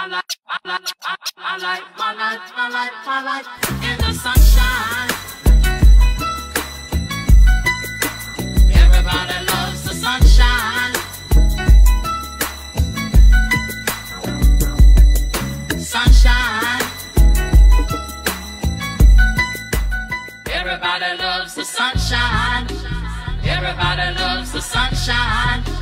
my life in the sunshine. Everybody loves the sunshine. Sunshine. Everybody loves the sunshine. Everybody loves the sunshine.